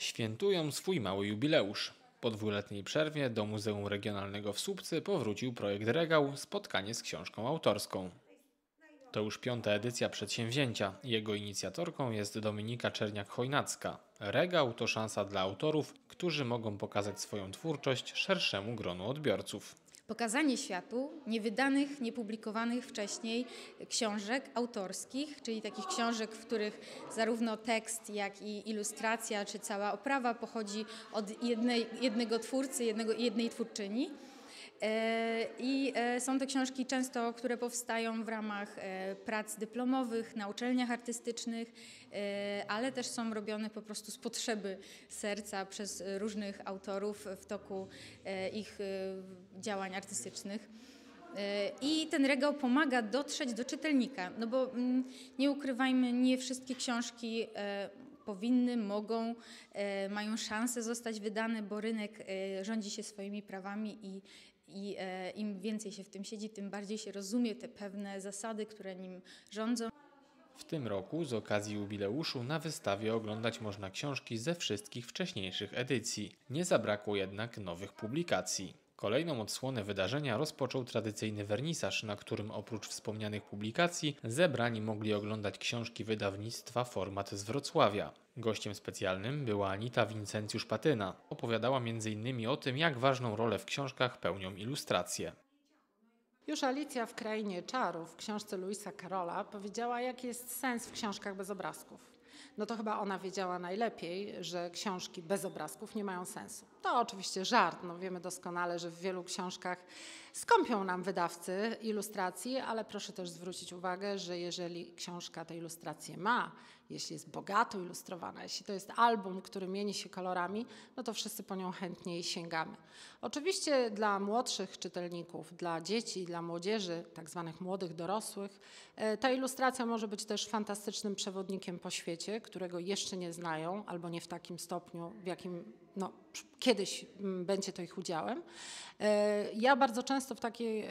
Świętują swój mały jubileusz. Po dwuletniej przerwie do Muzeum Regionalnego w Słupcy powrócił projekt Regał – spotkanie z książką autorską. To już 5. edycja przedsięwzięcia. Jego inicjatorką jest Dominika Czerniak-Chojnacka. Regał to szansa dla autorów, którzy mogą pokazać swoją twórczość szerszemu gronu odbiorców. Pokazanie światu niewydanych, niepublikowanych wcześniej książek autorskich, czyli takich książek, w których zarówno tekst, jak i ilustracja, czy cała oprawa pochodzi od jednego twórcy, jednej twórczyni. Są to książki często, które powstają w ramach prac dyplomowych na uczelniach artystycznych, ale też są robione po prostu z potrzeby serca przez różnych autorów w toku ich działań artystycznych. I ten regał pomaga dotrzeć do czytelnika, no bo nie ukrywajmy, nie wszystkie książki powinny, mogą, mają szansę zostać wydane, bo rynek rządzi się swoimi prawami i im więcej się w tym siedzi, tym bardziej się rozumie te pewne zasady, które nim rządzą. W tym roku z okazji jubileuszu na wystawie oglądać można książki ze wszystkich wcześniejszych edycji. Nie zabrakło jednak nowych publikacji. Kolejną odsłonę wydarzenia rozpoczął tradycyjny wernisaż, na którym oprócz wspomnianych publikacji zebrani mogli oglądać książki wydawnictwa Format z Wrocławia. Gościem specjalnym była Anita Wincencjusz-Patyna. Opowiadała m.in. o tym, jak ważną rolę w książkach pełnią ilustracje. Już Alicja w Krainie Czarów w książce Lewisa Carrolla powiedziała, jaki jest sens w książkach bez obrazków. No to chyba ona wiedziała najlepiej, że książki bez obrazków nie mają sensu. To oczywiście żart, no wiemy doskonale, że w wielu książkach skąpią nam wydawcy ilustracji, ale proszę też zwrócić uwagę, że jeżeli książka te ilustracje ma, jeśli jest bogato ilustrowana, jeśli to jest album, który mieni się kolorami, no to wszyscy po nią chętniej sięgamy. Oczywiście dla młodszych czytelników, dla dzieci, dla młodzieży, tak zwanych młodych dorosłych, ta ilustracja może być też fantastycznym przewodnikiem po świecie, którego jeszcze nie znają, albo nie w takim stopniu, w jakim kiedyś będzie to ich udziałem. Ja bardzo często w takiej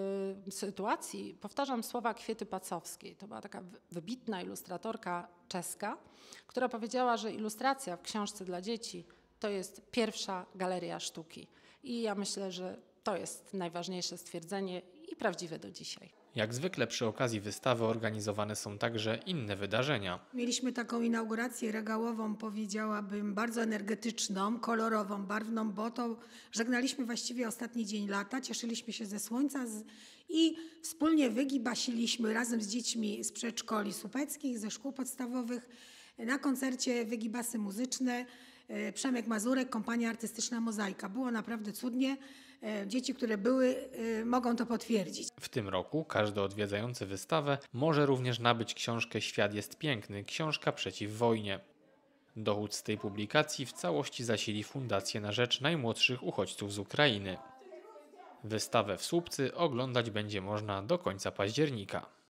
sytuacji powtarzam słowa Kwiety Pacowskiej. To była taka wybitna ilustratorka czeska, która powiedziała, że ilustracja w książce dla dzieci to jest pierwsza galeria sztuki. I ja myślę, że to jest najważniejsze stwierdzenie i prawdziwe do dzisiaj. Jak zwykle przy okazji wystawy organizowane są także inne wydarzenia. Mieliśmy taką inaugurację regałową, powiedziałabym, bardzo energetyczną, kolorową, barwną, bo to żegnaliśmy właściwie ostatni dzień lata, cieszyliśmy się ze słońca i wspólnie wygibasiliśmy razem z dziećmi z przedszkoli słupeckich, ze szkół podstawowych na koncercie Wygibasy muzyczne. Przemek Mazurek, kompania artystyczna Mozaika. Było naprawdę cudnie. Dzieci, które były, mogą to potwierdzić. W tym roku każdy odwiedzający wystawę może również nabyć książkę Świat jest piękny, książka przeciw wojnie. Dochód z tej publikacji w całości zasili Fundację na rzecz najmłodszych uchodźców z Ukrainy. Wystawę w Słupcy oglądać będzie można do końca października.